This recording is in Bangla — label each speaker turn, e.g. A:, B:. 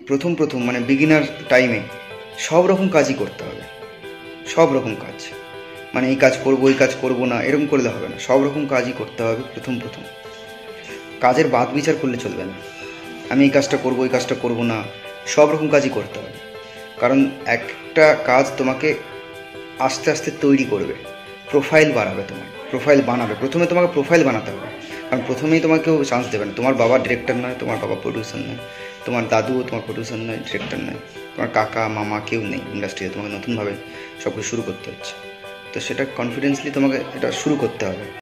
A: প্রথম প্রথম মানে বিগিনার টাইমে সব রকম কাজই করতে হবে, সব রকম কাজ। মানে এই কাজ করবো এই কাজ করবো না এরকম করলে হবে না, সব রকম কাজই করতে হবে প্রথম প্রথম। কাজের বাদ বিচার করলে চলবে না, আমি এই কাজটা করবো এই কাজটা করবো না, সব রকম কাজই করতে হবে। কারণ একটা কাজ তোমাকে আস্তে আস্তে তৈরি করবে, প্রোফাইল বাড়াবে, তোমার প্রোফাইল বানাবে। প্রথমে তোমাকে প্রোফাইল বানাতে হবে, কারণ প্রথমেই তোমাকে কেউ চান্স দেবে না। তোমার বাবা ডিরেক্টর নয়, তোমার বাবা প্রডিউসার নয়, তোমার দাদুও তোমার প্রডিউসার নয়, ডিরেক্টর নয়, তোমার কাকা মামা কেউ নেই ইন্ডাস্ট্রিতে। তোমাকে নতুনভাবে সব কিছু শুরু করতে হচ্ছে, তো সেটা কনফিডেন্সলি তোমাকে এটা শুরু করতে হবে।